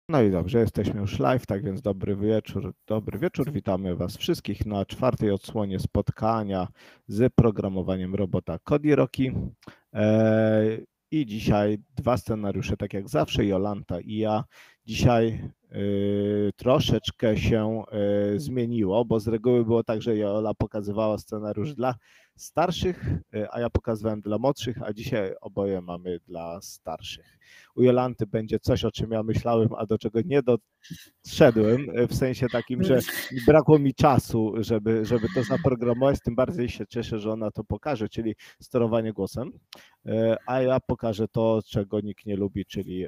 No i dobrze, jesteśmy już live, tak więc dobry wieczór. Witamy Was wszystkich na czwartej odsłonie spotkania z programowaniem robota Kodiroki. I dzisiaj dwa scenariusze, tak jak zawsze, Jolanta i ja. Dzisiaj troszeczkę się zmieniło, bo z reguły było tak, że Jola pokazywała scenariusz dla starszych, a ja pokazywałem dla młodszych, a dzisiaj oboje mamy dla starszych. U Jolanty będzie coś, o czym ja myślałem, a do czego nie doszedłem, w sensie takim, że brakło mi czasu, żeby to zaprogramować, tym bardziej się cieszę, że ona to pokaże, czyli sterowanie głosem, a ja pokażę to, czego nikt nie lubi, czyli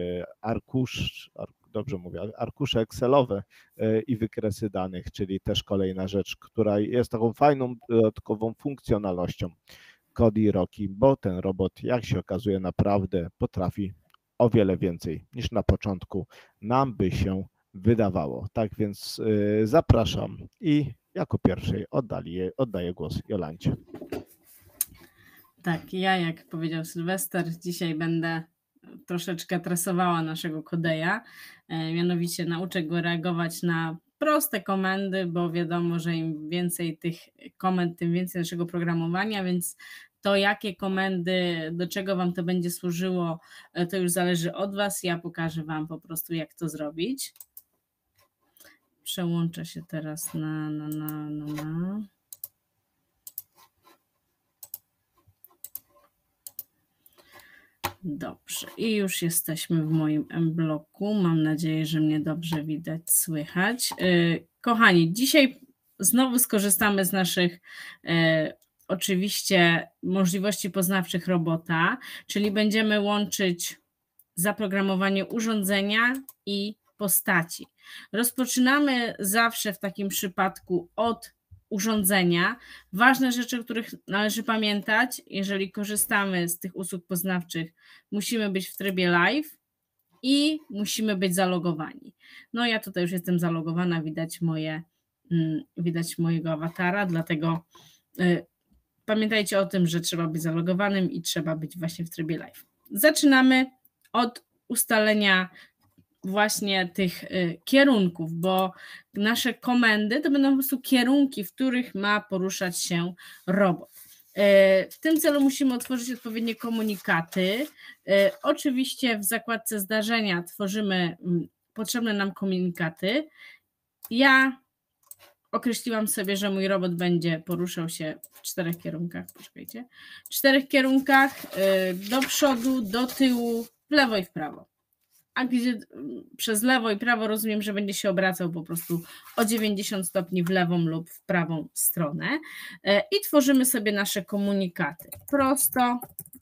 dobrze mówię, arkusze Excelowe i wykresy danych, czyli też kolejna rzecz, która jest taką fajną, dodatkową funkcjonalnością Kodiroki, bo ten robot, jak się okazuje, naprawdę potrafi o wiele więcej niż na początku nam by się wydawało. Tak więc zapraszam i jako pierwszej oddaję głos Jolancie. Tak, ja, jak powiedział Sylwester, dzisiaj będę troszeczkę tresowała naszego kodeja, mianowicie nauczę go reagować na proste komendy, bo wiadomo, że im więcej tych komend, tym więcej naszego programowania, więc to, jakie komendy, do czego Wam to będzie służyło, to już zależy od Was. Ja pokażę Wam po prostu, jak to zrobić. Przełączę się teraz na. Dobrze, i już jesteśmy w moim M-bloku. Mam nadzieję, że mnie dobrze widać, słychać. Kochani, dzisiaj znowu skorzystamy z naszych oczywiście możliwości poznawczych robota, czyli będziemy łączyć zaprogramowanie urządzenia i postaci. Rozpoczynamy zawsze w takim przypadku od urządzenia. Ważne rzeczy, o których należy pamiętać, jeżeli korzystamy z tych usług poznawczych, musimy być w trybie live i musimy być zalogowani. No ja tutaj już jestem zalogowana, widać mojego awatara, dlatego pamiętajcie o tym, że trzeba być zalogowanym i trzeba być właśnie w trybie live. Zaczynamy od ustalenia właśnie tych kierunków, bo nasze komendy to będą po prostu kierunki, w których ma poruszać się robot. W tym celu musimy otworzyć odpowiednie komunikaty. Oczywiście w zakładce zdarzenia tworzymy potrzebne nam komunikaty. Ja określiłam sobie, że mój robot będzie poruszał się w 4 kierunkach, poczekajcie, 4 kierunkach, do przodu, do tyłu, w lewo i w prawo. A gdzie przez lewo i prawo rozumiem, że będzie się obracał po prostu o 90 stopni w lewą lub w prawą stronę. I tworzymy sobie nasze komunikaty. Prosto,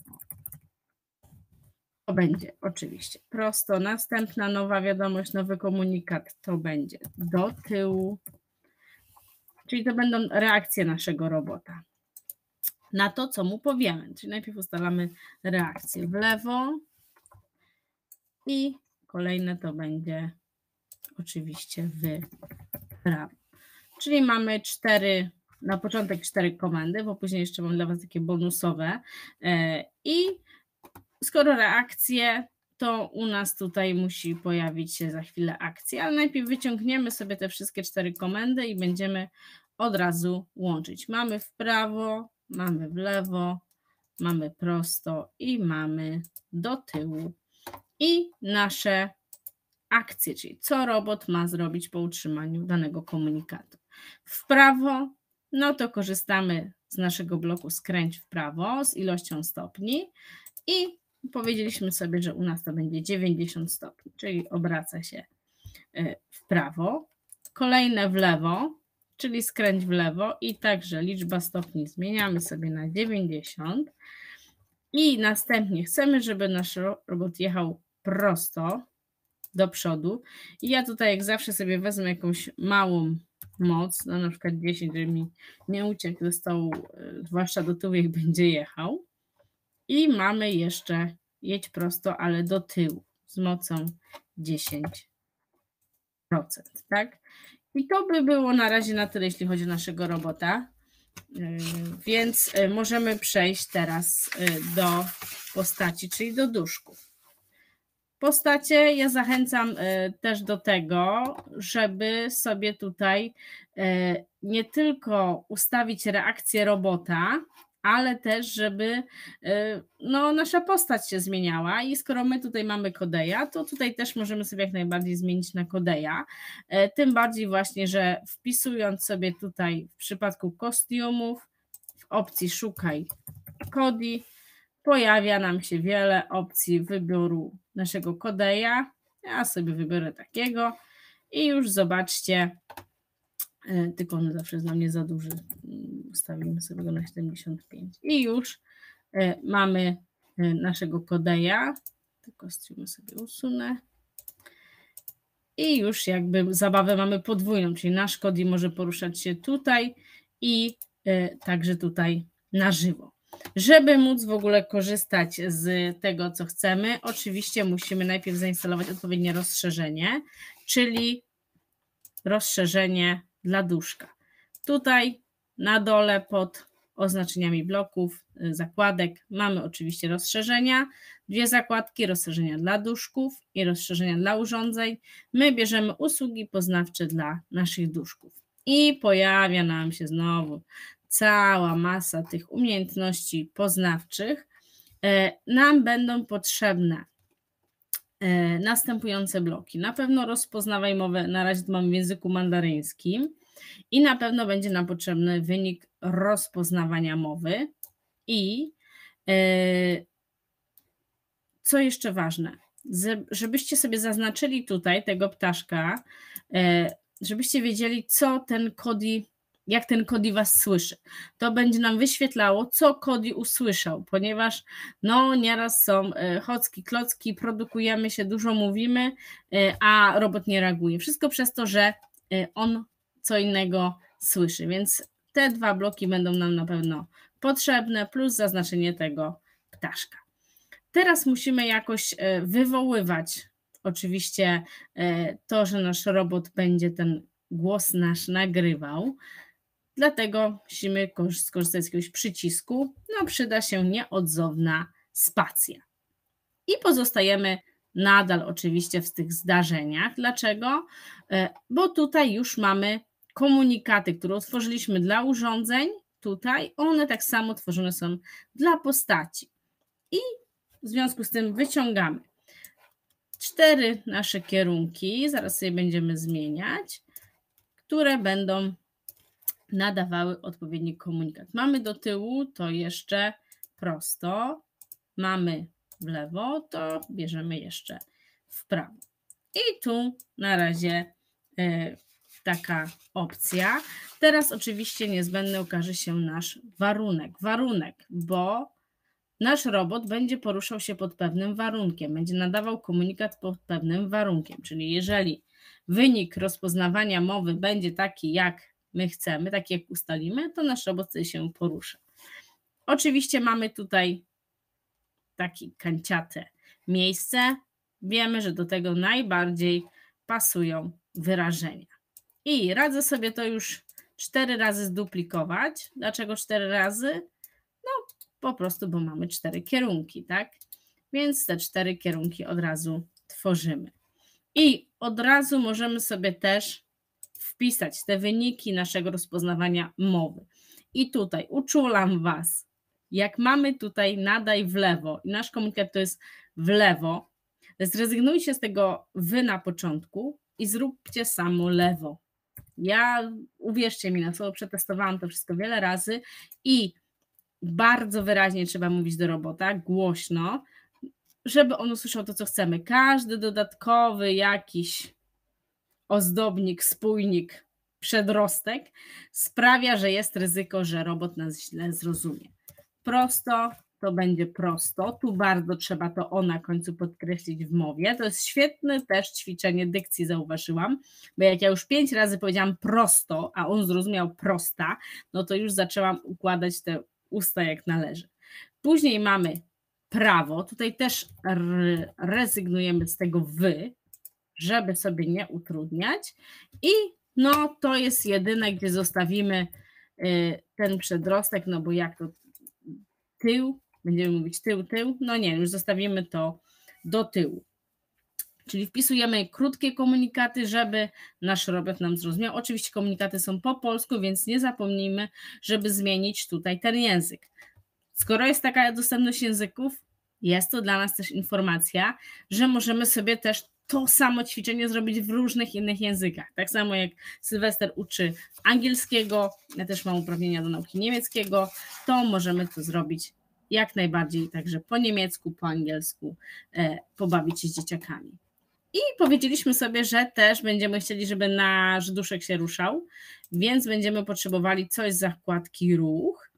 to będzie oczywiście prosto. Następna nowa wiadomość, nowy komunikat to będzie do tyłu. Czyli to będą reakcje naszego robota na to, co mu powiemy. Czyli najpierw ustalamy reakcję w lewo i kolejne to będzie oczywiście w prawo. Czyli mamy na początek 4 komendy, bo później jeszcze mam dla Was takie bonusowe. I skoro reakcje, to u nas tutaj musi pojawić się za chwilę akcja, ale najpierw wyciągniemy sobie te wszystkie 4 komendy i będziemy od razu łączyć. Mamy w prawo, mamy w lewo, mamy prosto i mamy do tyłu. I nasze akcje, czyli co robot ma zrobić po utrzymaniu danego komunikatu. W prawo, no to korzystamy z naszego bloku skręć w prawo z ilością stopni i powiedzieliśmy sobie, że u nas to będzie 90 stopni, czyli obraca się w prawo. Kolejne w lewo, czyli skręć w lewo i także liczba stopni zmieniamy sobie na 90 i następnie chcemy, żeby nasz robot jechał prosto do przodu i ja tutaj jak zawsze sobie wezmę jakąś małą moc, no na przykład 10, żeby mi nie uciekł ze stołu, zwłaszcza do tyłu jak będzie jechał i mamy jeszcze jedź prosto, ale do tyłu z mocą 10%, tak? I to by było na razie na tyle, jeśli chodzi o naszego robota, więc możemy przejść teraz do postaci, czyli do duszków. postacie. Ja zachęcam też do tego, żeby sobie tutaj nie tylko ustawić reakcję robota, ale też, żeby no, nasza postać się zmieniała i skoro my tutaj mamy Kodeja, to tutaj też możemy sobie jak najbardziej zmienić na Kodeja, tym bardziej właśnie, że wpisując sobie tutaj w przypadku kostiumów w opcji szukaj Kodi, pojawia nam się wiele opcji wyboru naszego Kodeja. Ja sobie wybiorę takiego i już zobaczcie, tylko on zawsze jest dla mnie za duży. Ustawimy sobie go na 75. I już mamy naszego Kodeja. Te kostiumy sobie usunę. I już jakby zabawę mamy podwójną, czyli nasz Kodi może poruszać się tutaj i także tutaj na żywo. Żeby móc w ogóle korzystać z tego, co chcemy, oczywiście musimy najpierw zainstalować odpowiednie rozszerzenie, czyli rozszerzenie dla duszka. Tutaj na dole pod oznaczeniami bloków, zakładek mamy oczywiście rozszerzenia, 2 zakładki, rozszerzenia dla duszków i rozszerzenia dla urządzeń. My bierzemy usługi poznawcze dla naszych duszków i pojawia nam się znowu cała masa tych umiejętności poznawczych. Nam będą potrzebne następujące bloki. Na pewno rozpoznawaj mowę, na razie to mam w języku mandaryńskim i na pewno będzie nam potrzebny wynik rozpoznawania mowy i co jeszcze ważne, żebyście sobie zaznaczyli tutaj tego ptaszka, żebyście wiedzieli, co ten Kodi, jak ten Kodi was słyszy. To będzie nam wyświetlało, co Kodi usłyszał, ponieważ no nieraz są chocki, klocki, produkujemy się, dużo mówimy, a robot nie reaguje. Wszystko przez to, że on co innego słyszy, więc te 2 bloki będą nam na pewno potrzebne, plus zaznaczenie tego ptaszka. Teraz musimy jakoś wywoływać oczywiście to, że nasz robot będzie ten głos nasz nagrywał. Dlatego musimy skorzystać z jakiegoś przycisku. No, przyda się nieodzowna spacja. I pozostajemy nadal oczywiście w tych zdarzeniach. Dlaczego? Bo tutaj już mamy komunikaty, które utworzyliśmy dla urządzeń. Tutaj one tak samo tworzone są dla postaci. I w związku z tym wyciągamy 4 nasze kierunki, zaraz sobie będziemy zmieniać, które będą nadawały odpowiedni komunikat. Mamy do tyłu, to jeszcze prosto, mamy w lewo, to bierzemy jeszcze w prawo. I tu na razie taka opcja. Teraz oczywiście niezbędny okaże się nasz warunek, bo nasz robot będzie poruszał się pod pewnym warunkiem, będzie nadawał komunikat pod pewnym warunkiem, czyli jeżeli wynik rozpoznawania mowy będzie taki, jak my chcemy, taki jak ustalimy, to nasz robot się porusza. Oczywiście mamy tutaj takie kanciate miejsce. Wiemy, że do tego najbardziej pasują wyrażenia. I radzę sobie to już 4 razy zduplikować. Dlaczego 4 razy? No po prostu, bo mamy 4 kierunki, tak? Więc te 4 kierunki od razu tworzymy. I od razu możemy sobie też wpisać te wyniki naszego rozpoznawania mowy. I tutaj uczulam Was, jak mamy tutaj nadaj w lewo i nasz komunikat to jest w lewo, zrezygnujcie z tego wy na początku i zróbcie samo lewo. Ja, uwierzcie mi na słowo, przetestowałam to wszystko wiele razy i bardzo wyraźnie trzeba mówić do robota, głośno, żeby on usłyszał to, co chcemy. Każdy dodatkowy jakiś ozdobnik, spójnik, przedrostek sprawia, że jest ryzyko, że robot nas źle zrozumie. Prosto to będzie prosto. Tu bardzo trzeba to o na końcu podkreślić w mowie. To jest świetne też ćwiczenie dykcji, zauważyłam, bo jak ja już 5 razy powiedziałam prosto, a on zrozumiał prosta, no to już zaczęłam układać te usta jak należy. Później mamy prawo. Tutaj też rezygnujemy z tego wy, żeby sobie nie utrudniać. I no to jest jedyne, gdzie zostawimy ten przedrostek, no bo jak to tył, będziemy mówić tył, no nie, już zostawimy to do tyłu. Czyli wpisujemy krótkie komunikaty, żeby nasz robot nam zrozumiał. Oczywiście komunikaty są po polsku, więc nie zapomnijmy, żeby zmienić tutaj ten język. Skoro jest taka dostępność języków, jest to dla nas też informacja, że możemy sobie też to samo ćwiczenie zrobić w różnych innych językach. Tak samo jak Sylwester uczy angielskiego, ja też mam uprawnienia do nauki niemieckiego, to możemy to zrobić jak najbardziej także po niemiecku, po angielsku, pobawić się z dzieciakami. I powiedzieliśmy sobie, że też będziemy chcieli, żeby nasz duszek się ruszał, więc będziemy potrzebowali coś z zakładki ruch.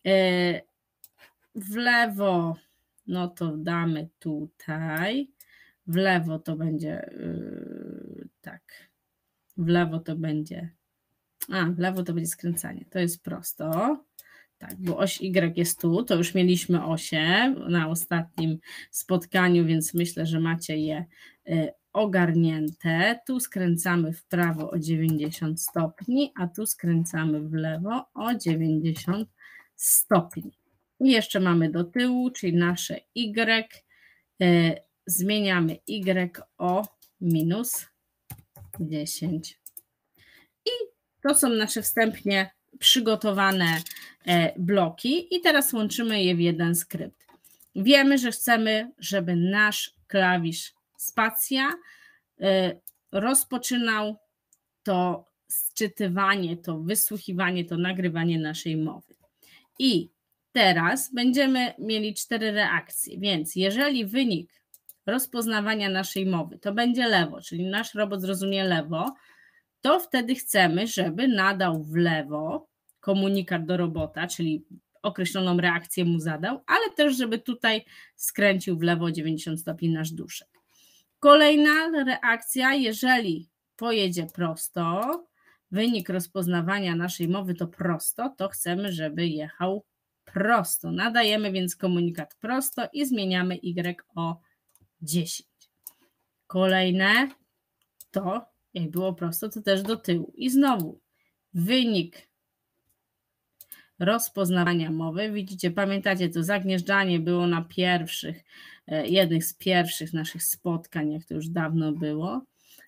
W lewo, no to damy tutaj, w lewo to będzie tak, w lewo to będzie skręcanie, to jest prosto, tak, bo oś Y jest tu, to już mieliśmy osie na ostatnim spotkaniu, więc myślę, że macie je ogarnięte. Tu skręcamy w prawo o 90 stopni, a tu skręcamy w lewo o 90 stopni. I jeszcze mamy do tyłu, czyli nasze Y, zmieniamy Y o minus 10. I to są nasze wstępnie przygotowane bloki i teraz łączymy je w jeden skrypt. Wiemy, że chcemy, żeby nasz klawisz spacja rozpoczynał to sczytywanie, to wysłuchiwanie, to nagrywanie naszej mowy. I teraz będziemy mieli 4 reakcje, więc jeżeli wynik rozpoznawania naszej mowy to będzie lewo, czyli nasz robot zrozumie lewo, to wtedy chcemy, żeby nadał w lewo komunikat do robota, czyli określoną reakcję mu zadał, ale też, żeby tutaj skręcił w lewo o 90 stopni nasz duszek. Kolejna reakcja, jeżeli pojedzie prosto, wynik rozpoznawania naszej mowy to prosto, to chcemy, żeby jechał prosto. Nadajemy więc komunikat prosto i zmieniamy Y o 10. Kolejne to, jak było prosto, to też do tyłu. I znowu wynik rozpoznawania mowy. Widzicie, pamiętacie, to zagnieżdżanie było na jednych z pierwszych naszych spotkań, jak to już dawno było.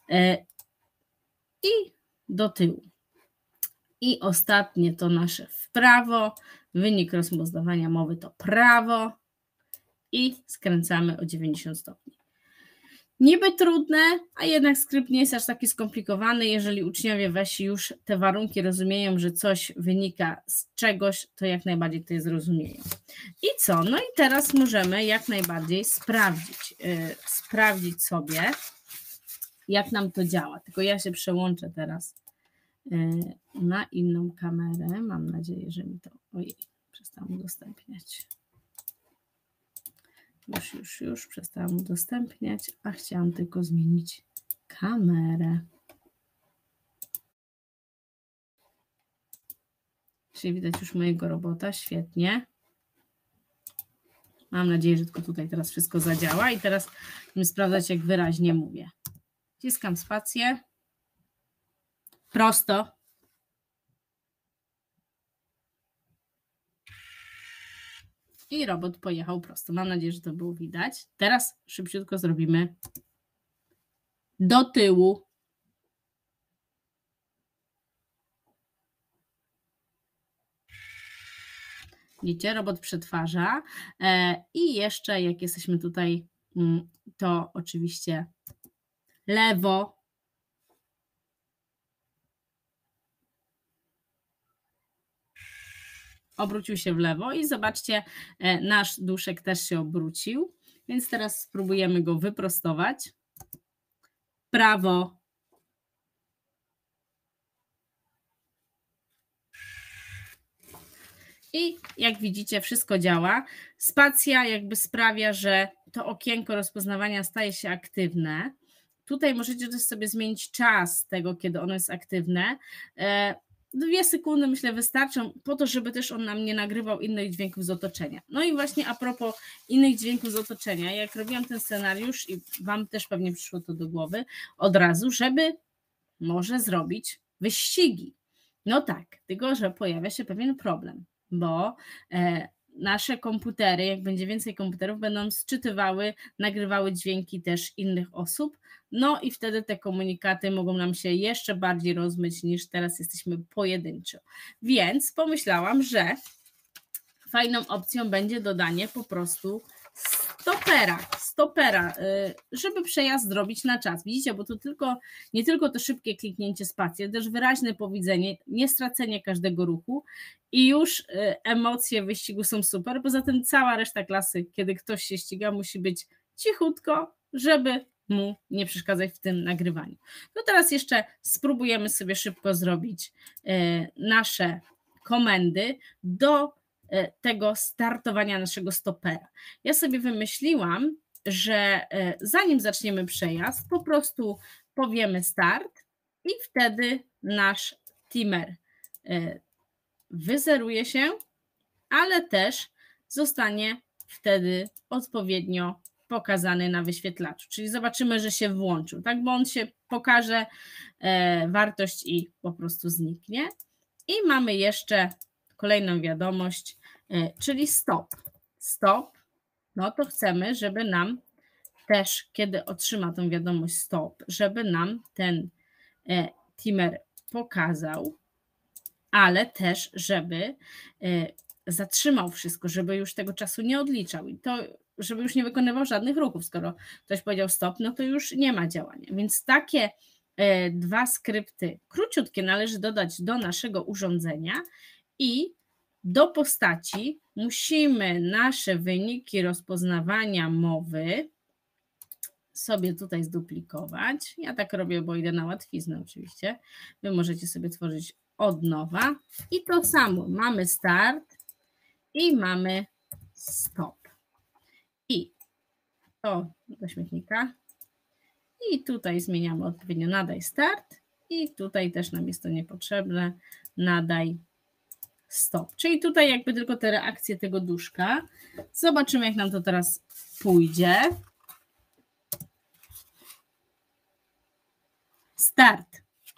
I do tyłu. I ostatnie to nasze w prawo. Wynik rozpoznawania mowy to prawo. I skręcamy o 90 stopni. Niby trudne, a jednak skrypt nie jest aż taki skomplikowany. Jeżeli uczniowie wasi już te warunki rozumieją, że coś wynika z czegoś, to jak najbardziej to je zrozumieją. I co? No i teraz możemy jak najbardziej sprawdzić sobie, jak nam to działa. Tylko ja się przełączę teraz na inną kamerę. Mam nadzieję, że mi to... Ojej, przestałam udostępniać. Już przestałam udostępniać, a chciałam tylko zmienić kamerę. Czyli widać już mojego robota, świetnie. Mam nadzieję, że tylko tutaj teraz wszystko zadziała i teraz będziemy sprawdzać, jak wyraźnie mówię. Wciskam spację. Prosto. I robot pojechał prosto. Mam nadzieję, że to było widać. Teraz szybciutko zrobimy do tyłu. Widzicie, robot przetwarza. I jeszcze, jak jesteśmy tutaj, to oczywiście lewo. Obrócił się w lewo i zobaczcie, nasz duszek też się obrócił, więc teraz spróbujemy go wyprostować. Prawo. I jak widzicie, wszystko działa. Spacja jakby sprawia, że to okienko rozpoznawania staje się aktywne. Tutaj możecie też sobie zmienić czas tego, kiedy ono jest aktywne. 2 sekundy, myślę, wystarczą po to, żeby też on nam nie nagrywał innych dźwięków z otoczenia. No i właśnie a propos innych dźwięków z otoczenia, jak robiłam ten scenariusz i wam też pewnie przyszło to do głowy od razu, żeby może zrobić wyścigi. No tak, tylko że pojawia się pewien problem, bo nasze komputery, jak będzie więcej komputerów, będą sczytywały, nagrywały dźwięki też innych osób, no i wtedy te komunikaty mogą nam się jeszcze bardziej rozmyć niż teraz jesteśmy pojedynczo. Więc pomyślałam, że fajną opcją będzie dodanie po prostu stopera, żeby przejazd zrobić na czas. Widzicie, bo tu nie tylko to szybkie kliknięcie spacji, ale też wyraźne powiedzenie, nie stracenie każdego ruchu i już emocje wyścigu są super. Poza tym cała reszta klasy, kiedy ktoś się ściga, musi być cichutko, żeby mu nie przeszkadzać w tym nagrywaniu. No teraz jeszcze spróbujemy sobie szybko zrobić nasze komendy do tego startowania naszego stopera. Ja sobie wymyśliłam, że zanim zaczniemy przejazd, po prostu powiemy start i wtedy nasz timer wyzeruje się, ale też zostanie wtedy odpowiednio pokazany na wyświetlaczu. Czyli zobaczymy, że się włączył, tak? Bo on się pokaże wartość i po prostu zniknie. I mamy jeszcze kolejną wiadomość, czyli stop. Stop, no to chcemy, żeby nam też, kiedy otrzyma tą wiadomość stop, żeby nam ten timer pokazał, ale też, żeby zatrzymał wszystko, żeby już tego czasu nie odliczał i to, żeby już nie wykonywał żadnych ruchów. Skoro ktoś powiedział stop, no to już nie ma działania. Więc takie dwa skrypty króciutkie należy dodać do naszego urządzenia i do postaci musimy nasze wyniki rozpoznawania mowy sobie tutaj zduplikować. Ja tak robię, bo idę na łatwiznę oczywiście. Wy możecie sobie tworzyć od nowa. I to samo. Mamy start i mamy stop. I to do śmietnika. I tutaj zmieniamy odpowiednio nadaj start. I tutaj też nam jest to niepotrzebne. Nadaj stop. Czyli tutaj jakby tylko te reakcje tego duszka. Zobaczymy, jak nam to teraz pójdzie. Start.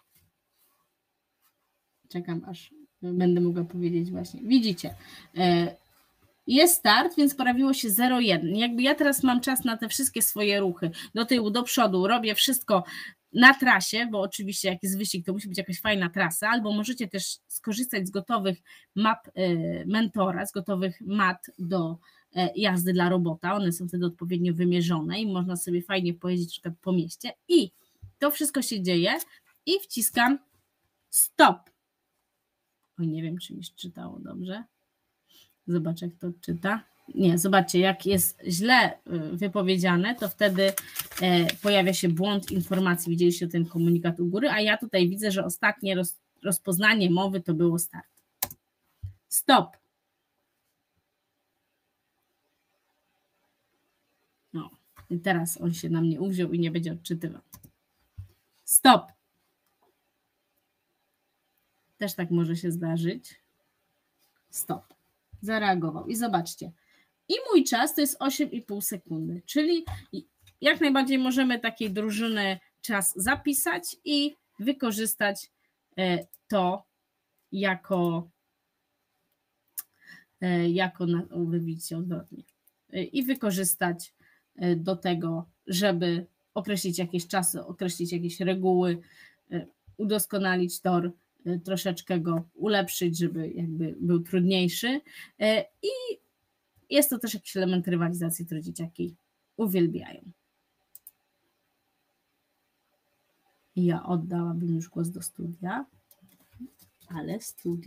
Czekam, aż będę mogła powiedzieć właśnie. Widzicie, jest start, więc pojawiło się 0,1. Jakby ja teraz mam czas na te wszystkie swoje ruchy, do tyłu, do przodu, robię wszystko na trasie, bo oczywiście jak jest wyścig, to musi być jakaś fajna trasa, albo możecie też skorzystać z gotowych map Mentora, z gotowych mat do jazdy dla robota. One są wtedy odpowiednio wymierzone i można sobie fajnie pojeździć na przykład po mieście. I to wszystko się dzieje i wciskam stop. Oj, nie wiem, czy mi się czytało dobrze. Zobaczę, jak to czyta. Nie, zobaczcie, jak jest źle wypowiedziane, to wtedy pojawia się błąd informacji. Widzieliście ten komunikat u góry, a ja tutaj widzę, że ostatnie rozpoznanie mowy to było start. Stop. No, i teraz on się na mnie uwziął i nie będzie odczytywał. Stop. Też tak może się zdarzyć. Stop. Zareagował. I zobaczcie. I mój czas to jest 8,5 sekundy, czyli jak najbardziej możemy takiej drużyny czas zapisać i wykorzystać to jako wy widzicie odwrotnie, i wykorzystać do tego, żeby określić jakieś czasy, określić jakieś reguły, udoskonalić tor, troszeczkę go ulepszyć, żeby jakby był trudniejszy i jest to też jakiś element rywalizacji, który dzieciaki uwielbiają. Ja oddałabym już głos do studia, ale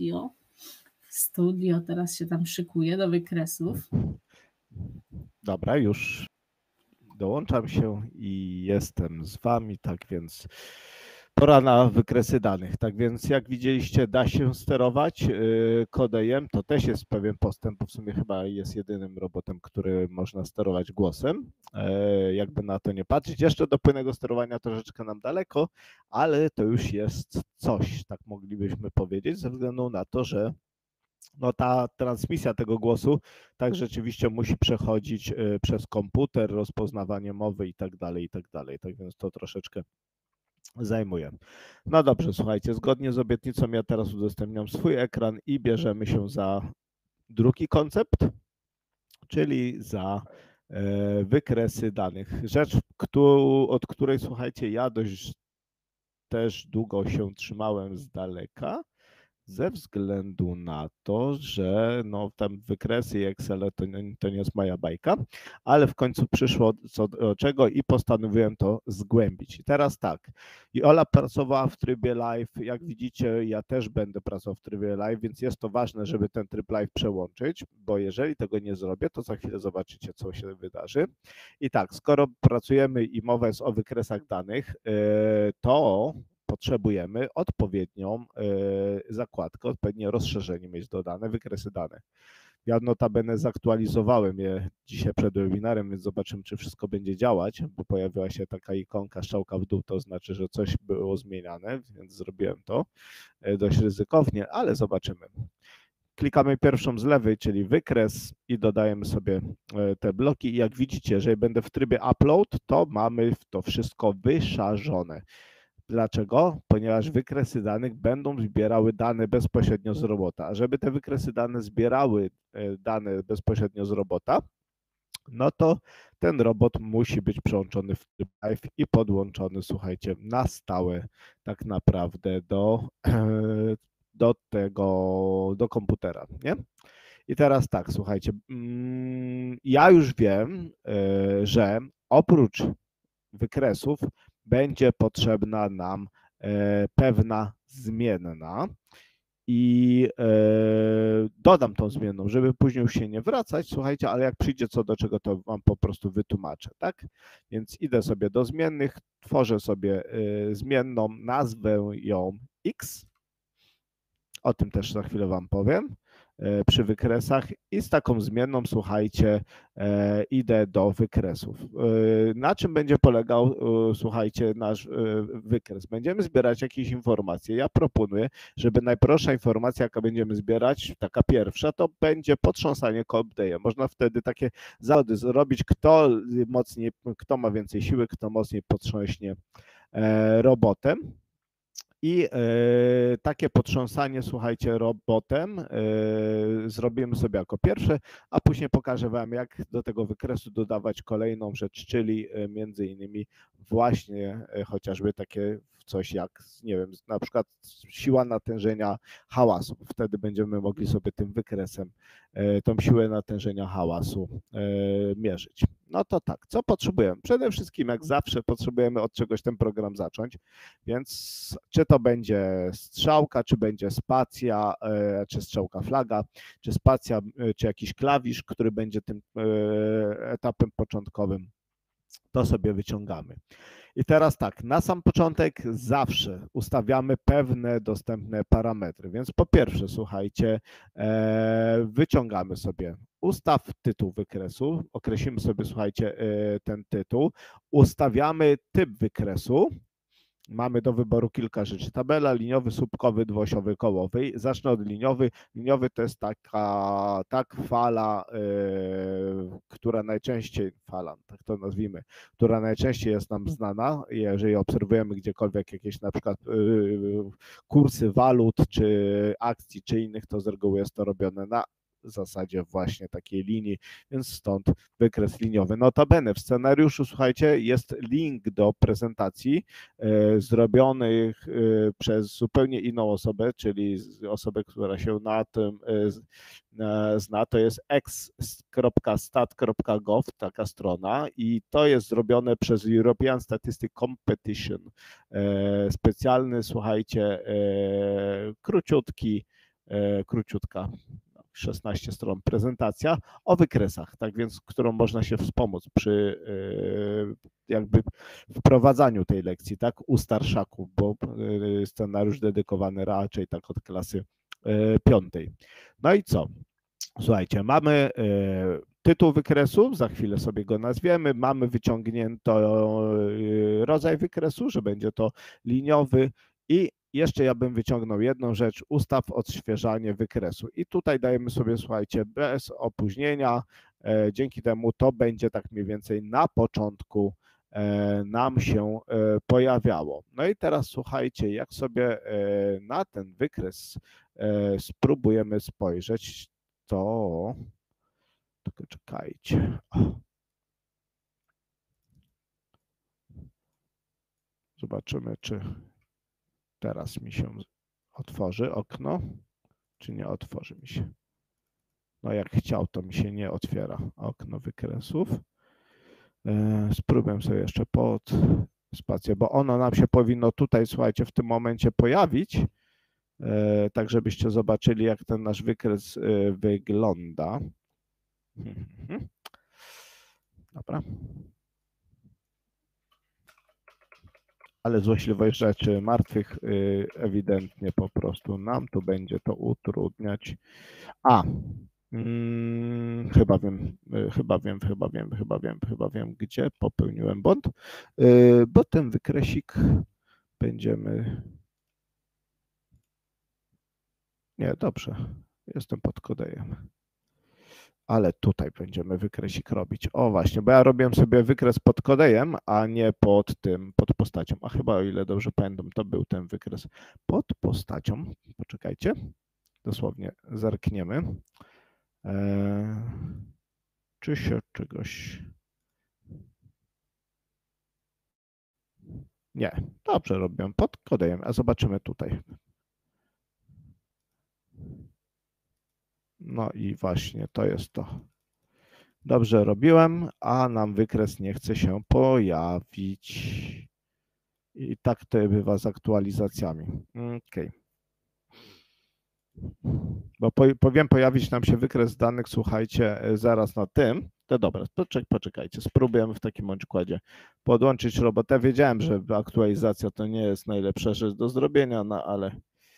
studio teraz się tam szykuje do wykresów. Dobra, już dołączam się i jestem z Wami, tak więc pora na wykresy danych. Tak więc jak widzieliście, da się sterować kodejem, to też jest pewien postęp, bo w sumie chyba jest jedynym robotem, który można sterować głosem. Jakby na to nie patrzeć. Jeszcze do płynnego sterowania troszeczkę nam daleko, ale to już jest coś, tak moglibyśmy powiedzieć, ze względu na to, że no ta transmisja tego głosu tak rzeczywiście musi przechodzić przez komputer, rozpoznawanie mowy i tak dalej, tak więc to troszeczkę zajmuje. No dobrze, słuchajcie, zgodnie z obietnicą ja teraz udostępniam swój ekran i bierzemy się za drugi koncept, czyli za wykresy danych. Rzecz, od której, słuchajcie, ja dość też długo się trzymałem z daleka, ze względu na to, że no, tam wykresy i Excel to nie jest moja bajka, ale w końcu przyszło co do czego i postanowiłem to zgłębić. I teraz tak, Ola pracowała w trybie live, jak widzicie, ja też będę pracował w trybie live, więc jest to ważne, żeby ten tryb live przełączyć, bo jeżeli tego nie zrobię, to za chwilę zobaczycie, co się wydarzy. I tak, skoro pracujemy i mowa jest o wykresach danych, to potrzebujemy odpowiednią zakładkę, odpowiednie rozszerzenie mieć dodane, wykresy danych. Ja notabene zaktualizowałem je dzisiaj przed webinarem, więc zobaczymy, czy wszystko będzie działać, bo pojawiła się taka ikonka strzałka w dół, to znaczy, że coś było zmieniane, więc zrobiłem to dość ryzykownie, ale zobaczymy. Klikamy pierwszą z lewej, czyli wykres i dodajemy sobie te bloki i jak widzicie, jeżeli będę w trybie upload, to mamy to wszystko wyszarzone. Dlaczego? Ponieważ wykresy danych będą zbierały dane bezpośrednio z robota. A żeby te wykresy danych zbierały dane bezpośrednio z robota, no to ten robot musi być przełączony w tryb live i podłączony, słuchajcie, na stałe tak naprawdę do komputera, nie? I teraz tak, słuchajcie, ja już wiem, że oprócz wykresów będzie potrzebna nam pewna zmienna i dodam tą zmienną, żeby później już się nie wracać, słuchajcie, ale jak przyjdzie co do czego, to wam po prostu wytłumaczę, tak? Więc idę sobie do zmiennych, tworzę sobie zmienną, nazwę ją X, o tym też za chwilę wam powiem, przy wykresach i z taką zmienną, słuchajcie, idę do wykresów. Na czym będzie polegał, słuchajcie, nasz wykres? Będziemy zbierać jakieś informacje. Ja proponuję, żeby najprostsza informacja, jaka będziemy zbierać, taka pierwsza, to będzie potrząsanie Cobdejem. Można wtedy takie zawody zrobić, kto ma więcej siły, kto mocniej potrząśnie robotem. I takie potrząsanie, słuchajcie, robotem zrobimy sobie jako pierwsze, a później pokażę wam, jak do tego wykresu dodawać kolejną rzecz, czyli między innymi właśnie chociażby takie coś jak, nie wiem, na przykład siła natężenia hałasu. Wtedy będziemy mogli sobie tym wykresem tą siłę natężenia hałasu mierzyć. No to tak, co potrzebujemy? Przede wszystkim, jak zawsze, potrzebujemy od czegoś ten program zacząć, więc czy to będzie strzałka, czy będzie spacja, czy strzałka flaga, czy spacja, czy jakiś klawisz, który będzie tym etapem początkowym, to sobie wyciągamy. I teraz tak, na sam początek zawsze ustawiamy pewne dostępne parametry, więc po pierwsze, słuchajcie, wyciągamy sobie ustaw tytuł wykresu, określimy sobie, słuchajcie, ten tytuł, ustawiamy typ wykresu, mamy do wyboru kilka rzeczy, tabela, liniowy, słupkowy, dwuosiowy, kołowy. Zacznę od liniowy. Liniowy to jest taka fala, która najczęściej, tak to nazwijmy, która najczęściej jest nam znana, jeżeli obserwujemy gdziekolwiek jakieś na przykład kursy walut, czy akcji, czy innych, to z reguły jest to robione na zasadzie właśnie takiej linii, więc stąd wykres liniowy. Notabene w scenariuszu, słuchajcie, jest link do prezentacji zrobionych przez zupełnie inną osobę, czyli osobę, która się na tym zna, to jest x.stat.gov, taka strona i to jest zrobione przez European Statistics Competition. Specjalny, słuchajcie, króciutka, 16 stron prezentacja o wykresach, tak więc, którą można się wspomóc przy jakby wprowadzaniu tej lekcji, tak, u starszaków, bo scenariusz dedykowany raczej tak od klasy 5. No i co? Słuchajcie, mamy tytuł wykresu, za chwilę sobie go nazwiemy, mamy wyciągnięto rodzaj wykresu, że będzie to liniowy i jeszcze ja bym wyciągnął jedną rzecz, ustaw odświeżanie wykresu i tutaj dajemy sobie, słuchajcie, bez opóźnienia, dzięki temu to będzie tak mniej więcej na początku nam się pojawiało. No i teraz słuchajcie, jak sobie na ten wykres spróbujemy spojrzeć, to, tylko czekajcie. Zobaczymy, czy teraz mi się otworzy okno, czy nie otworzy mi się. No jak chciał, to mi się nie otwiera okno wykresów. Spróbuję sobie jeszcze pod spację, bo ono nam się powinno tutaj, słuchajcie, w tym momencie pojawić, tak żebyście zobaczyli, jak ten nasz wykres wygląda. Dobra. Ale złośliwość rzeczy martwych ewidentnie po prostu nam tu będzie to utrudniać. Chyba wiem, gdzie popełniłem błąd, bo ten wykresik będziemy... Nie, dobrze, jestem pod kodejem. Ale tutaj będziemy wykresik robić. O właśnie, bo ja robiłem sobie wykres pod kodejem, a nie pod tym, pod postacią. A chyba, o ile dobrze pamiętam, to był ten wykres pod postacią. Poczekajcie, dosłownie zerkniemy. Czy się czegoś... Nie, dobrze robiłem pod kodejem, a zobaczymy tutaj. No i właśnie to jest to. Dobrze robiłem, a nam wykres nie chce się pojawić. I tak to bywa z aktualizacjami. Okay. Bo powiem pojawić nam się wykres danych, słuchajcie, zaraz na tym. To dobra, poczekajcie, spróbujemy w takim układzie podłączyć robotę. Wiedziałem, że aktualizacja to nie jest najlepsza rzecz do zrobienia, no ale...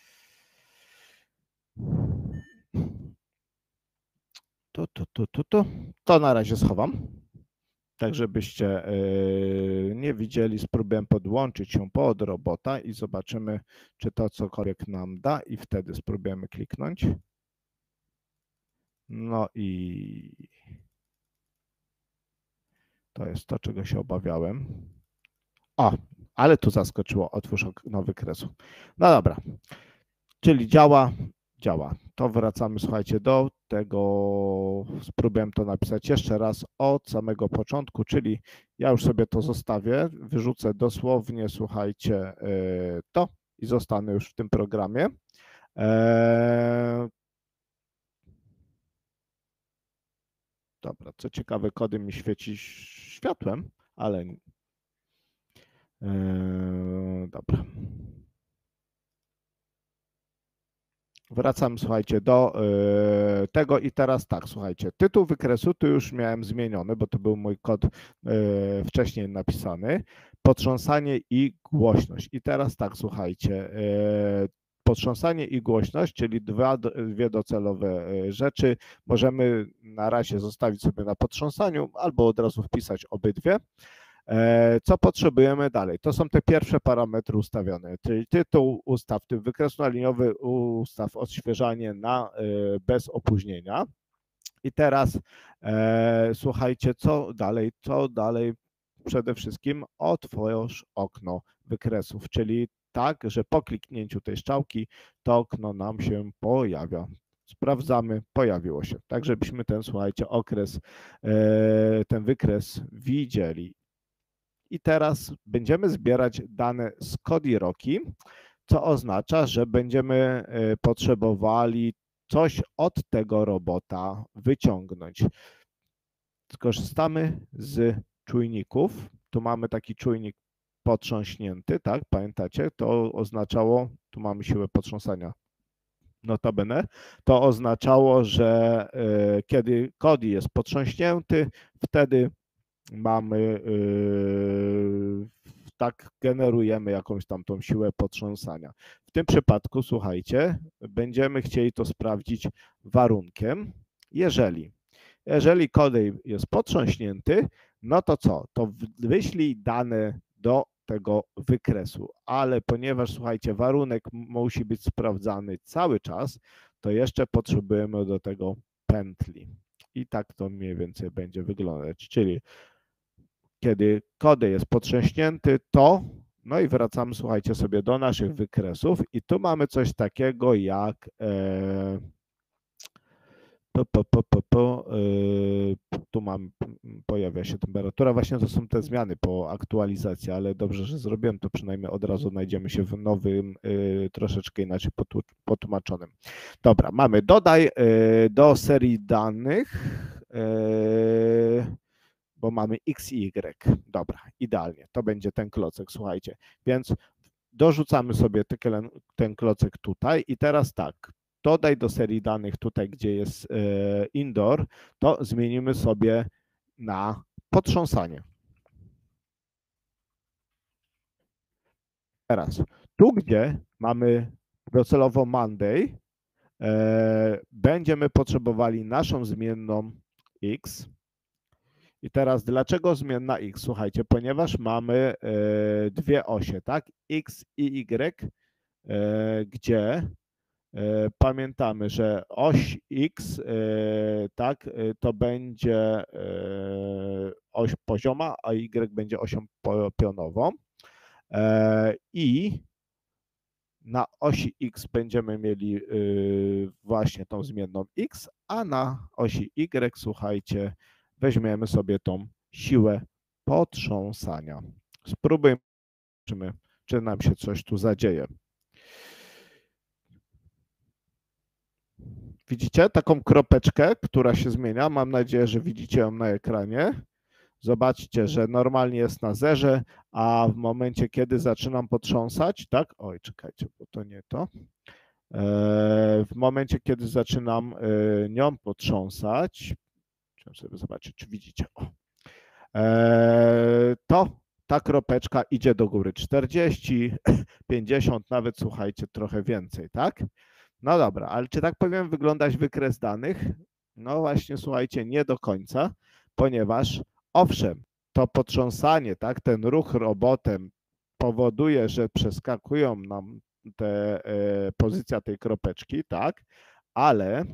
To na razie schowam, tak żebyście nie widzieli. Spróbuję podłączyć się pod robota i zobaczymy, czy to cokolwiek nam da i wtedy spróbujemy kliknąć. No i to jest to, czego się obawiałem. O, ale tu zaskoczyło, otwórz okno wykresu. No dobra, czyli działa. To wracamy, słuchajcie, do tego, spróbuję to napisać jeszcze raz od samego początku, czyli ja już sobie to zostawię, wyrzucę dosłownie, słuchajcie, to i zostanę już w tym programie. Dobra, co ciekawe, kody mi świeci światłem, ale dobra. Wracam, słuchajcie, do tego i teraz tak, słuchajcie, tytuł wykresu tu już miałem zmieniony, bo to był mój kod wcześniej napisany. Potrząsanie i głośność. I teraz tak, słuchajcie, potrząsanie i głośność, czyli dwie docelowe rzeczy. Możemy na razie zostawić sobie na potrząsaniu albo od razu wpisać obydwie. Co potrzebujemy dalej? To są te pierwsze parametry ustawione, czyli tytuł ustaw, tym wykres liniowy ustaw odświeżanie na bez opóźnienia. I teraz słuchajcie, co dalej? Przede wszystkim otwórz okno wykresów, czyli tak, że po kliknięciu tej strzałki to okno nam się pojawia. Sprawdzamy, pojawiło się. Tak, żebyśmy ten, słuchajcie, ten wykres widzieli. I teraz będziemy zbierać dane z Kodiroki, co oznacza, że będziemy potrzebowali coś od tego robota wyciągnąć. Skorzystamy z czujników. Tu mamy taki czujnik potrząśnięty, tak? Pamiętacie? To oznaczało, tu mamy siłę potrząsania. Notabene, to oznaczało, że kiedy Kodi jest potrząśnięty, wtedy mamy, tak generujemy jakąś tam tą siłę potrząsania. W tym przypadku, słuchajcie, będziemy chcieli to sprawdzić warunkiem, jeżeli kodej jest potrząśnięty, no to co? To wyślij dane do tego wykresu, ale ponieważ, słuchajcie, warunek musi być sprawdzany cały czas, to jeszcze potrzebujemy do tego pętli. I tak to mniej więcej będzie wyglądać, czyli kiedy kodej jest potrząśnięty, to, no i wracamy, słuchajcie, sobie do naszych wykresów i tu mamy coś takiego jak Tu pojawia się temperatura. Właśnie to są te zmiany po aktualizacji, ale dobrze, że zrobiłem to. Przynajmniej od razu znajdziemy się w nowym, troszeczkę inaczej potłumaczonym. Dobra, mamy dodaj do serii danych, bo mamy x i y. Dobra, idealnie. To będzie ten klocek, słuchajcie. Więc dorzucamy sobie ten klocek tutaj i teraz tak. Dodaj do serii danych tutaj, gdzie jest indoor, to zmienimy sobie na potrząsanie. Teraz, tu gdzie mamy docelowo Monday, będziemy potrzebowali naszą zmienną x. I teraz dlaczego zmienna x? Słuchajcie, ponieważ mamy dwie osie, tak? X i y, gdzie pamiętamy, że oś X, tak, to będzie oś pozioma, a Y będzie osią pionową. I na osi X będziemy mieli właśnie tą zmienną X, a na osi Y, słuchajcie, weźmiemy sobie tą siłę potrząsania. Spróbujmy, czy nam się coś tu zadzieje. Widzicie taką kropeczkę, która się zmienia? Mam nadzieję, że widzicie ją na ekranie. Zobaczcie, że normalnie jest na zerze, a w momencie, kiedy zaczynam potrząsać, tak? Oj, czekajcie, bo to nie to. W momencie, kiedy zaczynam nią potrząsać, chciałem sobie zobaczyć, czy widzicie, to ta kropeczka idzie do góry. 40, 50, nawet słuchajcie, trochę więcej, tak? No dobra, ale czy tak powinien wyglądać wykres danych? No właśnie, słuchajcie, nie do końca, ponieważ owszem, to potrząsanie, tak, ten ruch robotem powoduje, że przeskakują nam te pozycja tej kropeczki, tak, ale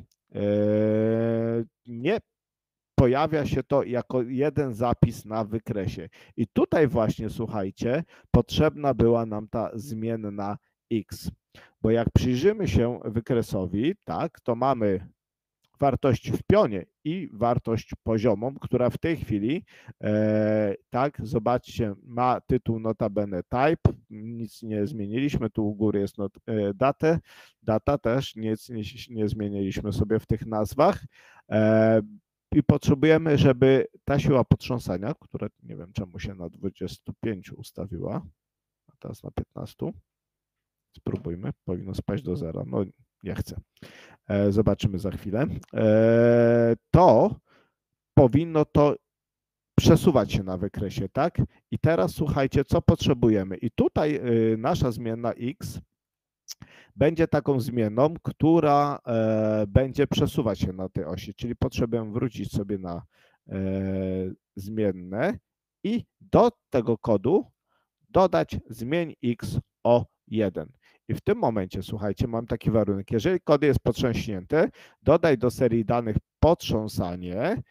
nie pojawia się to jako jeden zapis na wykresie. I tutaj właśnie, słuchajcie, potrzebna była nam ta zmienna x. Bo jak przyjrzymy się wykresowi, tak, to mamy wartość w pionie i wartość poziomą, która w tej chwili, tak, zobaczcie, ma tytuł notabene type, nic nie zmieniliśmy, tu u góry jest datę, data też, nic nie zmieniliśmy sobie w tych nazwach. I potrzebujemy, żeby ta siła potrząsania, która nie wiem czemu się na 25 ustawiła, a teraz na 15, spróbujmy, powinno spaść do zera, no nie chcę. Zobaczymy za chwilę. To powinno to przesuwać się na wykresie, tak? I teraz słuchajcie, co potrzebujemy. I tutaj nasza zmienna x będzie taką zmienną, która będzie przesuwać się na tej osi, czyli potrzebujemy wrócić sobie na zmienne i do tego kodu dodać zmień x o 1. I w tym momencie, słuchajcie, mam taki warunek. Jeżeli kod jest potrząśnięty, dodaj do serii danych potrząsanie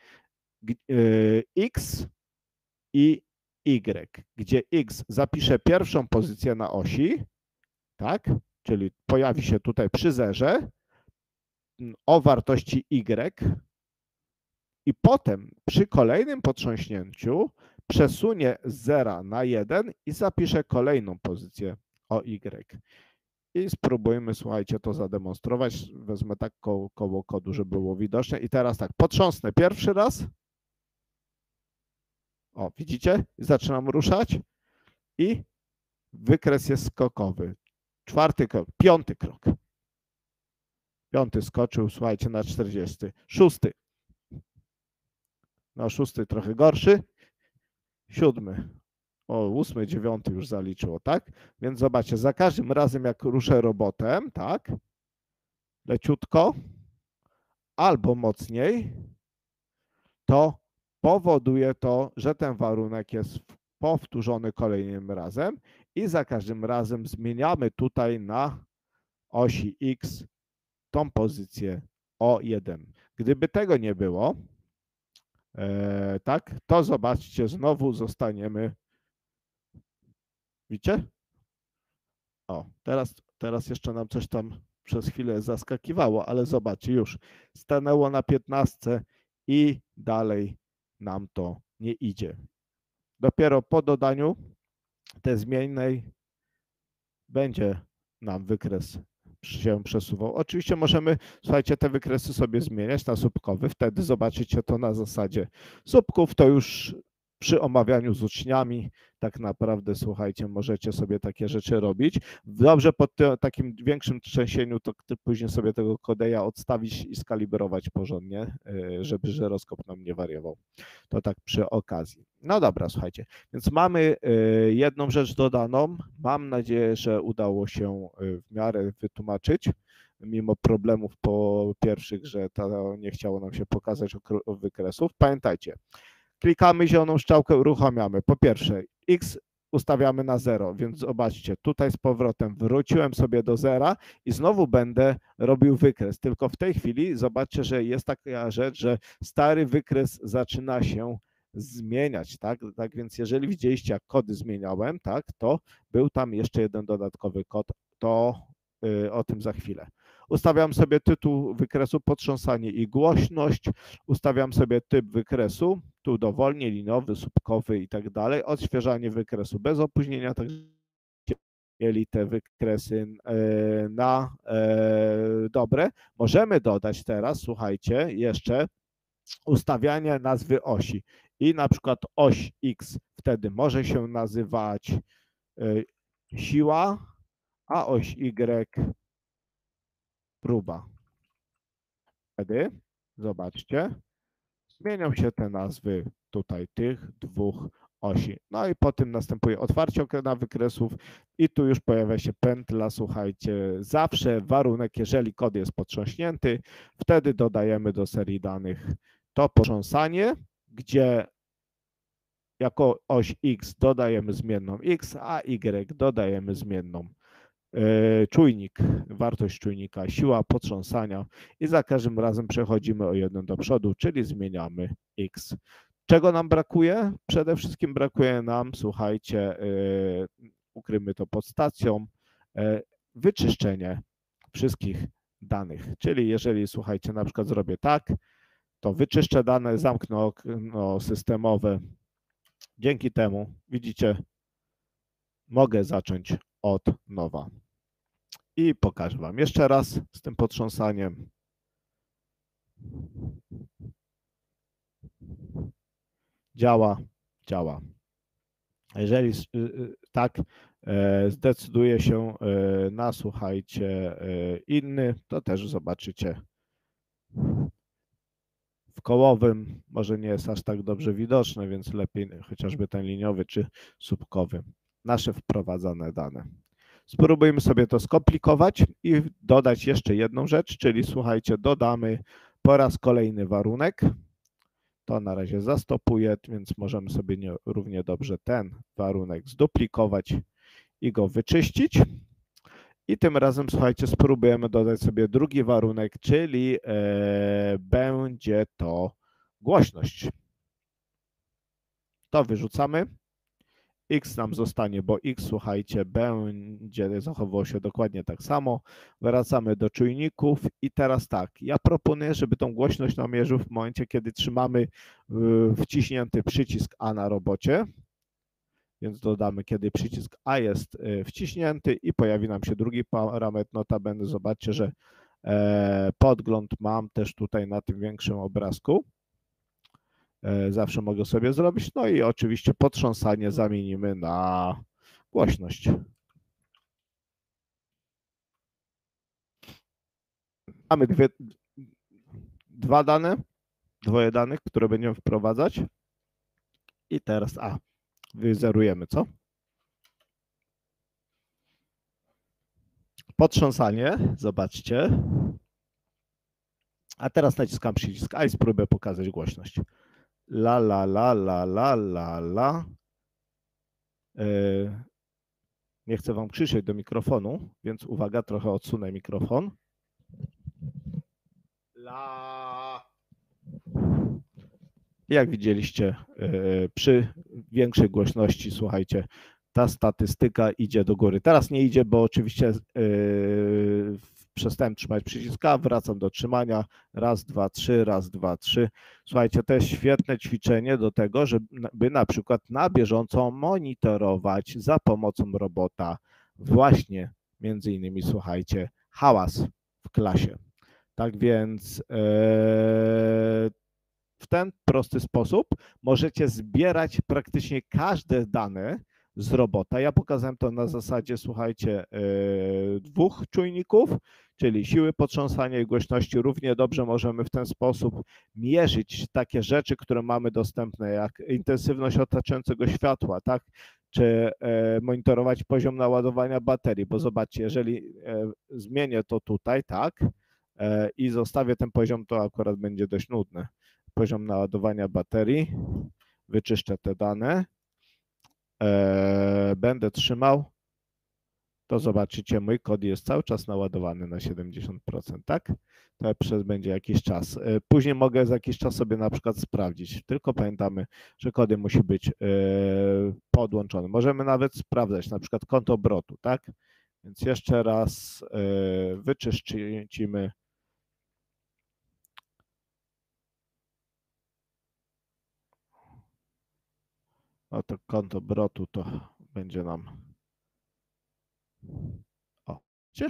x i y, gdzie x zapisze pierwszą pozycję na osi, tak? Czyli pojawi się tutaj przy zerze o wartości y i potem przy kolejnym potrząśnięciu przesunie z 0 na 1 i zapisze kolejną pozycję o y. I spróbujmy, słuchajcie, to zademonstrować. Wezmę tak koło kodu, żeby było widoczne. I teraz tak, potrząsnę pierwszy raz. O, widzicie? Zaczynam ruszać i wykres jest skokowy. Czwarty krok, piąty krok. Piąty skoczył, słuchajcie, na 40. Szósty. No, szósty trochę gorszy. Siódmy. O, 8, 9 już zaliczyło, tak? Więc zobaczcie, za każdym razem jak ruszę robotem, tak? Leciutko albo mocniej, to powoduje to, że ten warunek jest powtórzony kolejnym razem i za każdym razem zmieniamy tutaj na osi X tą pozycję o 1. Gdyby tego nie było, tak, to zobaczcie, znowu zostaniemy. Widzicie? O, teraz jeszcze nam coś tam przez chwilę zaskakiwało, ale zobaczcie, już stanęło na 15 i dalej nam to nie idzie. Dopiero po dodaniu tej zmiennej będzie nam wykres się przesuwał. Oczywiście możemy, słuchajcie, te wykresy sobie zmieniać na słupkowy, wtedy zobaczycie to na zasadzie słupków, to już przy omawianiu z uczniami tak naprawdę, słuchajcie, możecie sobie takie rzeczy robić. Dobrze po takim większym trzęsieniu to później sobie tego kodeja odstawić i skalibrować porządnie, żeby żyroskop nam nie wariował. To tak przy okazji. No dobra, słuchajcie, więc mamy jedną rzecz dodaną. Mam nadzieję, że udało się w miarę wytłumaczyć, mimo problemów po pierwszych, że to nie chciało nam się pokazać wykresów. Pamiętajcie, klikamy zieloną strzałkę, uruchamiamy. Po pierwsze, x ustawiamy na 0, więc zobaczcie, tutaj z powrotem wróciłem sobie do 0 i znowu będę robił wykres. Tylko w tej chwili zobaczcie, że jest taka rzecz, że stary wykres zaczyna się zmieniać, tak? Tak więc jeżeli widzieliście, jak kody zmieniałem, tak, to był tam jeszcze jeden dodatkowy kod, to o tym za chwilę. Ustawiam sobie tytuł wykresu, potrząsanie i głośność, ustawiam sobie typ wykresu, tu dowolnie, liniowy, słupkowy i tak dalej, odświeżanie wykresu bez opóźnienia, tak mieli te wykresy na dobre. Możemy dodać teraz, słuchajcie, jeszcze ustawianie nazwy osi i na przykład oś X wtedy może się nazywać siła, a oś Y próba. Wtedy, zobaczcie, zmienią się te nazwy tutaj tych dwóch osi. No i potem następuje otwarcie okna wykresów i tu już pojawia się pętla, słuchajcie, zawsze warunek, jeżeli kod jest potrząśnięty, wtedy dodajemy do serii danych to potrząsanie, gdzie jako oś X dodajemy zmienną X, a Y dodajemy zmienną czujnik, wartość czujnika, siła potrząsania i za każdym razem przechodzimy o 1 do przodu, czyli zmieniamy X. Czego nam brakuje? Przede wszystkim brakuje nam, słuchajcie, ukryjmy to pod stacją, wyczyszczenie wszystkich danych. Czyli jeżeli, słuchajcie, na przykład zrobię tak, to wyczyszczę dane, zamknę okno systemowe. Dzięki temu, widzicie, mogę zacząć od nowa. I pokażę Wam jeszcze raz z tym potrząsaniem. Działa, działa. Jeżeli tak zdecyduje się na, słuchajcie, inny, to też zobaczycie w kołowym. Może nie jest aż tak dobrze widoczne, więc lepiej chociażby ten liniowy czy słupkowy. Nasze wprowadzane dane. Spróbujmy sobie to skomplikować i dodać jeszcze jedną rzecz, czyli słuchajcie, dodamy po raz kolejny warunek. To na razie zastopuję, więc możemy sobie równie dobrze ten warunek zduplikować i go wyczyścić. I tym razem, słuchajcie, spróbujemy dodać sobie drugi warunek, czyli będzie to głośność. To wyrzucamy. X nam zostanie, bo X, słuchajcie, będzie zachowywał się dokładnie tak samo. Wracamy do czujników i teraz tak, ja proponuję, żeby tą głośność namierzył w momencie, kiedy trzymamy wciśnięty przycisk A na robocie. Więc dodamy, kiedy przycisk A jest wciśnięty i pojawi nam się drugi parametr. Notabene zobaczcie, że podgląd mam też tutaj na tym większym obrazku. Zawsze mogę sobie zrobić. No i oczywiście potrząsanie zamienimy na głośność. Mamy dwoje danych, które będziemy wprowadzać. I teraz wyzerujemy, co? Potrząsanie, zobaczcie. A teraz naciskam przycisk A i spróbuję pokazać głośność. La, la, la, la, la, la, la. Nie chcę Wam krzyczeć do mikrofonu, więc uwaga, trochę odsunę mikrofon. La. Jak widzieliście, przy większej głośności, słuchajcie, ta statystyka idzie do góry. Teraz nie idzie, bo oczywiście przestałem trzymać przycisk A, wracam do trzymania, raz, dwa, trzy, raz, dwa, trzy. Słuchajcie, to jest świetne ćwiczenie do tego, żeby na przykład na bieżąco monitorować za pomocą robota właśnie między innymi, słuchajcie, hałas w klasie. Tak więc w ten prosty sposób możecie zbierać praktycznie każde dane z robota. Ja pokazałem to na zasadzie, słuchajcie, 2 czujników, czyli siły potrząsania i głośności. Równie dobrze możemy w ten sposób mierzyć takie rzeczy, które mamy dostępne, jak intensywność otaczającego światła, tak? Czy monitorować poziom naładowania baterii, bo zobaczcie, jeżeli zmienię to tutaj, tak, i zostawię ten poziom, to akurat będzie dość nudne. Poziom naładowania baterii, wyczyszczę te dane, będę trzymał, to zobaczycie, mój kod jest cały czas naładowany na 70%, tak? To będzie jakiś czas. Później mogę za jakiś czas sobie na przykład sprawdzić, tylko pamiętamy, że kody musi być podłączony. Możemy nawet sprawdzać na przykład konto obrotu, tak? Więc jeszcze raz wyczyścimy. No to konto obrotu to będzie nam. O, gdzie?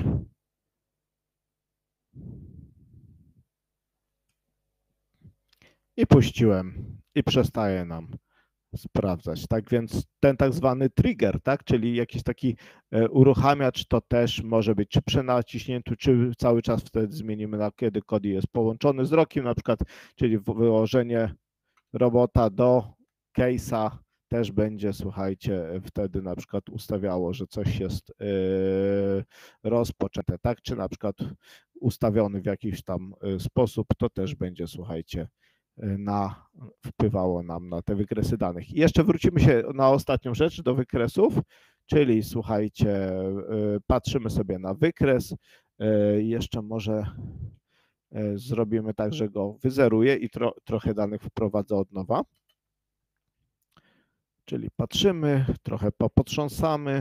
I puściłem i przestaje nam sprawdzać. Tak więc ten tak zwany trigger, tak, czyli jakiś taki uruchamiacz, to też może być czy przy naciśnięciu, czy cały czas wtedy zmienimy, na kiedy kod jest połączony z rokiem, na przykład, czyli wyłożenie robota do case'a też będzie, słuchajcie, wtedy na przykład ustawiało, że coś jest rozpoczęte, tak, czy na przykład ustawiony w jakiś tam sposób, to też będzie, słuchajcie, wpływało nam na te wykresy danych. I jeszcze wrócimy się na ostatnią rzecz, do wykresów, czyli słuchajcie, patrzymy sobie na wykres, jeszcze może zrobimy tak, że go wyzeruję i trochę danych wprowadzę od nowa. Czyli patrzymy, trochę popotrząsamy.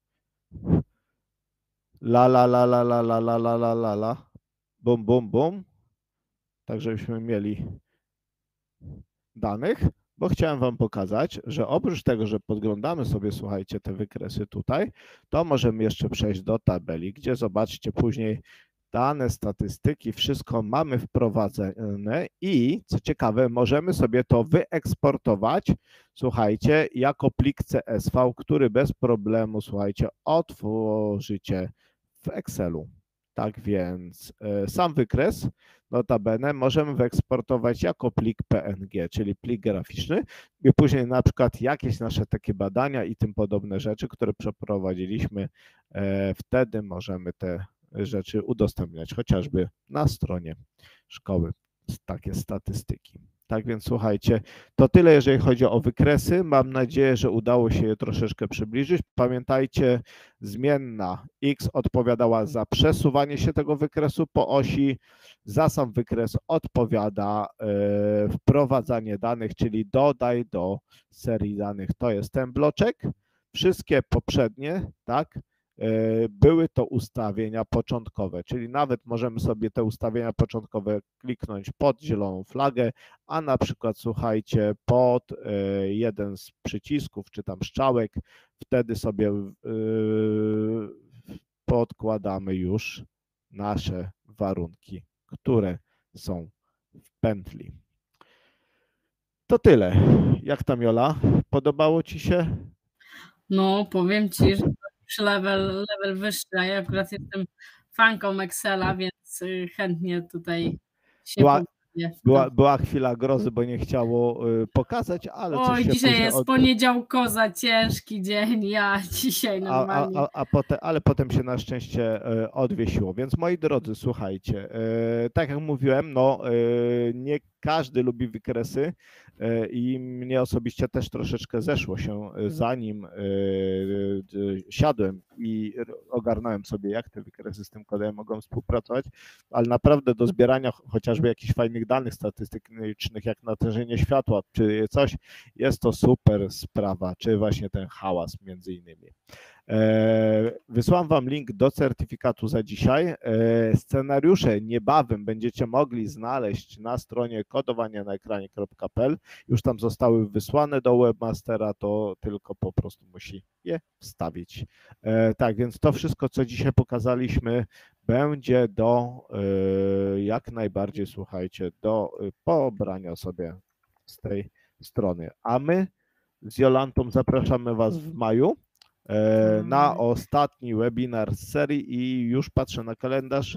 La la la la la la la la la la la. Bum, bum, bum. Tak, żebyśmy mieli danych, bo chciałem Wam pokazać, że oprócz tego, że podglądamy sobie, słuchajcie, te wykresy tutaj, to możemy jeszcze przejść do tabeli, gdzie zobaczcie później dane, statystyki, wszystko mamy wprowadzone i co ciekawe, możemy sobie to wyeksportować, słuchajcie, jako plik CSV, który bez problemu, słuchajcie, otworzycie w Excelu. Tak więc sam wykres, notabene, możemy wyeksportować jako plik PNG, czyli plik graficzny i później na przykład jakieś nasze takie badania i tym podobne rzeczy, które przeprowadziliśmy, wtedy możemy te rzeczy udostępniać, chociażby na stronie szkoły, takie statystyki. Tak więc słuchajcie, to tyle, jeżeli chodzi o wykresy. Mam nadzieję, że udało się je troszeczkę przybliżyć. Pamiętajcie, zmienna X odpowiadała za przesuwanie się tego wykresu po osi, za sam wykres odpowiada wprowadzanie danych, czyli dodaj do serii danych. To jest ten bloczek. Wszystkie poprzednie, tak, były to ustawienia początkowe, czyli nawet możemy sobie te ustawienia początkowe kliknąć pod zieloną flagę, a na przykład słuchajcie, pod jeden z przycisków czy tam strzałek, wtedy sobie podkładamy już nasze warunki, które są w pętli. To tyle. Jak tam, Jola? Podobało Ci się? No, powiem Ci, że level wyższy, a ja akurat jestem fanką Excela, więc chętnie tutaj się była chwila grozy, bo nie chciało pokazać, ale coś Oj, się dzisiaj później jest poniedziałkoza, ciężki dzień, ja dzisiaj normalnie. Ale potem się na szczęście odwiesiło. Więc moi drodzy, słuchajcie, tak jak mówiłem, no nie każdy lubi wykresy i mnie osobiście też troszeczkę zeszło się, zanim siadłem i ogarnąłem sobie, jak te wykresy z tym kodem mogą współpracować, ale naprawdę do zbierania chociażby jakichś fajnych danych statystycznych, jak natężenie światła, czy coś, jest to super sprawa, czy właśnie ten hałas między innymi. Wysłałem Wam link do certyfikatu za dzisiaj. Scenariusze niebawem będziecie mogli znaleźć na stronie kodowanianaekranie.pl. Już tam zostały wysłane do webmastera, to tylko po prostu musi je wstawić. Tak, więc to wszystko, co dzisiaj pokazaliśmy, będzie jak najbardziej, słuchajcie, do pobrania sobie z tej strony. A my z Jolantą zapraszamy Was w maju na ostatni webinar z serii i już patrzę na kalendarz.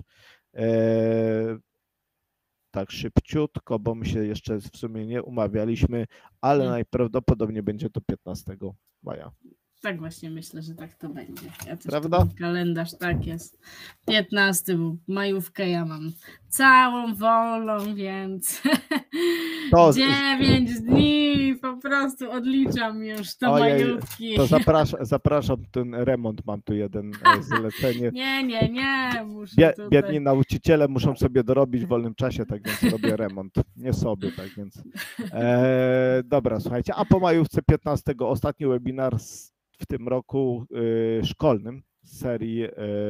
Tak szybciutko, bo my się jeszcze w sumie nie umawialiśmy, ale najprawdopodobniej będzie to 15 maja. Tak właśnie myślę, że tak to będzie. Ja też Prawda? mam kalendarz, tak jest. 15, bo majówkę ja mam całą wolną, więc To 9 dni po prostu odliczam już do majówki. To zapraszam, ten remont mam tu jeden zlecenie. Nie, muszę tutaj. Biedni nauczyciele muszą sobie dorobić w wolnym czasie, tak więc robię remont. Nie sobie, tak więc. Dobra, słuchajcie, a po majówce 15 ostatni webinar w tym roku szkolnym z serii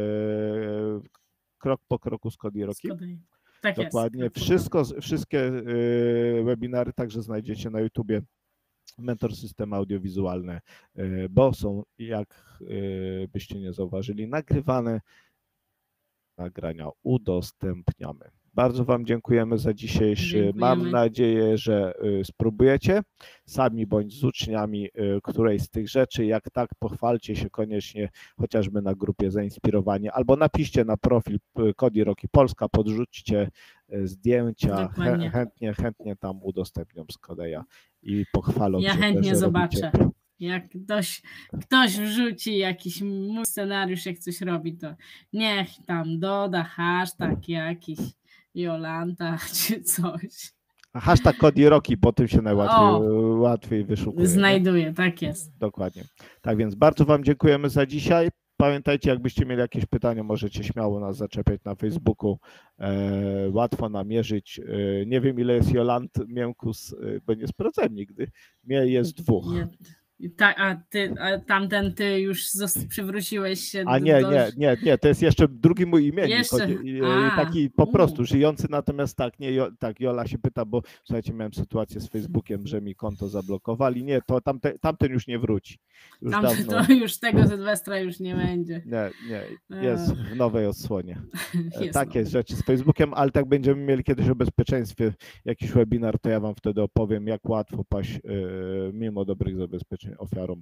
Krok po kroku z Kodiroki. Tak dokładnie. Jest. Wszystkie webinary także znajdziecie na YouTubie. Mentor Systemy Audiowizualne, bo są, jak byście nie zauważyli, nagrywane, nagrania udostępniamy. Bardzo Wam dziękujemy za dzisiejszy. Mam nadzieję, że spróbujecie sami bądź z uczniami którejś z tych rzeczy. Jak tak, pochwalcie się koniecznie chociażby na grupie Zainspirowani albo napiszcie na profil Kodiroki Polska, podrzućcie zdjęcia, chętnie tam udostępnią z Kodeja i pochwalą się. Ja chętnie zobaczę. Jak ktoś wrzuci jakiś mój scenariusz, jak coś robi, to niech tam doda hashtag jakiś Jolanta czy coś. A hashtag Kodiroki, po tym się łatwiej wyszukuje. Znajduje, tak jest. Dokładnie. Tak więc bardzo Wam dziękujemy za dzisiaj. Pamiętajcie, jakbyście mieli jakieś pytania, możecie śmiało nas zaczepiać na Facebooku. Łatwo namierzyć. Nie wiem, ile jest Jolant Miękus, bo nie sprawdzałem nigdy. Mnie jest 2. A tamten ty już przywróciłeś się Nie, to jest jeszcze drugi mój imiennik, jeszcze? taki po prostu żyjący, natomiast Jola się pyta, bo słuchajcie, miałem sytuację z Facebookiem, że mi konto zablokowali, nie, to tamten już nie wróci. To już tego Sylwestra już nie będzie. Nie, jest w nowej odsłonie. Takie rzeczy z Facebookiem, ale tak będziemy mieli kiedyś o bezpieczeństwie jakiś webinar, to ja Wam wtedy opowiem, jak łatwo paść mimo dobrych zabezpieczeń ofiarą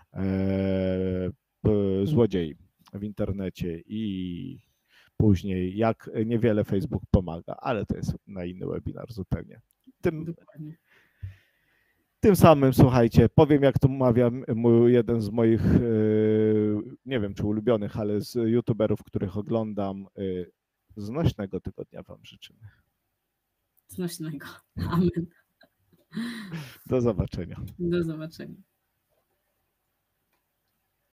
złodziei w internecie i później jak niewiele Facebook pomaga, ale to jest na inny webinar zupełnie. Tym samym, słuchajcie, powiem, jak to mawia jeden z moich, nie wiem czy ulubionych, ale z youtuberów, których oglądam, znośnego tygodnia Wam życzymy. Znośnego. Amen. Do zobaczenia. Do zobaczenia.